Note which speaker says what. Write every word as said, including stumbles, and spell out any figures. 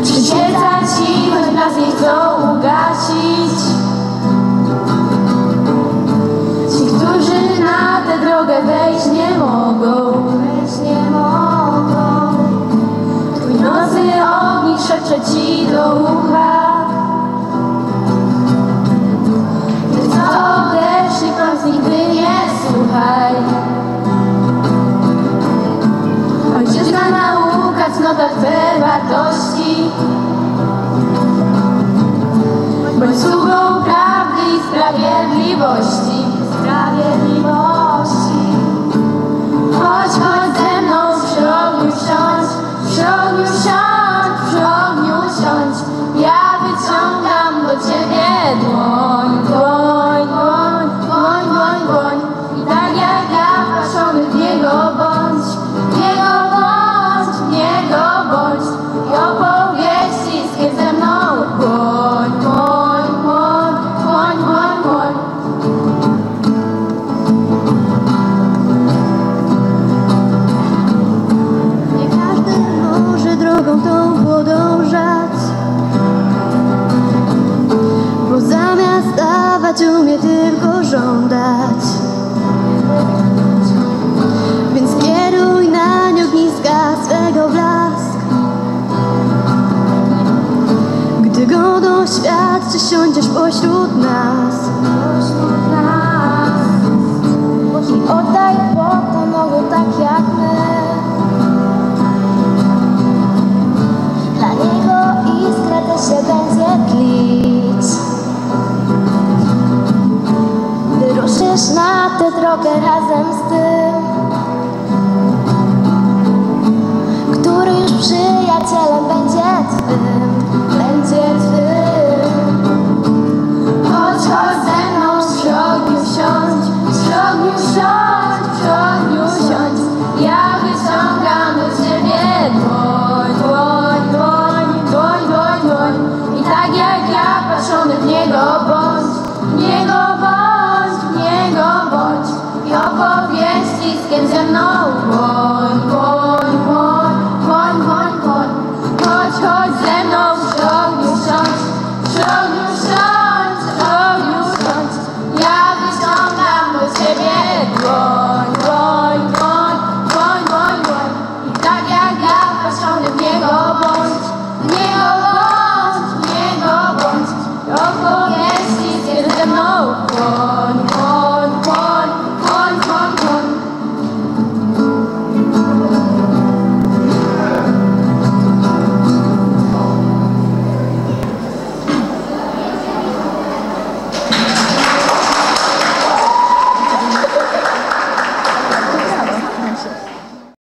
Speaker 1: Przyświeca ci, choć nas nie chcą ugasić. Ci, którzy na tę drogę wejść nie mogą, wejść nie mogą. Twój nocny ognik szepcze ci do ucha. Ty, co odeszli, kłamstw nigdy nie słuchaj. Ojczyzna nauka, cnota twe wartości. Bądź sługą prawdy i sprawiedliwości. Sprawiedliwości. Chodź, chodź ze mną, przy ogniu siądź, przy ogniu siądź, przy ogniu siądź. Ja wyciągam do ciebie dłoń, dłoń, dłoń, dłoń, dłoń, dłoń. I tak jak ja wpatrzony w niego bądź, w niego bądź, w niego bądź. I opowieści z ze mną dłoń, dłoń, dłoń, dłoń, dłoń, dłoń.
Speaker 2: Nie każdy może drogą tą podążać, bo zamiast dawać umie tylko żądać. Więc kieruj na ogniska swego blask. Gdy go doświadczy, siądziesz pośród nas. I oddaj potem ogół tak jak my. Dla niego iskra też się będzie tlić. Gdy ruszysz na tę drogę razem z tym, który już przyjacielem będzie twym, będzie twym.
Speaker 1: Chodź, chodź ze mną, przy ogniu siądź, przy ogniu siądź, przy ogniu siądź. Ja wyciągam do ciebie dłoń, dłoń, dłoń, dłoń, dłoń, dłoń. I tak jak ja patrzony w niego bądź, w niego bądź, w niego bądź. I opowieści z kim ze mną dłoń, dłoń, dłoń, dłoń, dłoń, dłoń. Chodź, chodź ze mną, przy ogniu siądź, przy ogniu siądź, przy ogniu siądź. Ja wyciągam do ciebie dłoń, dłoń, dłoń, dłoń, dłoń, dłoń. I tak jak ja patrzony w niego bądź, w niego bądź, w niego bądź. I opowieści z kim ze mną dłoń.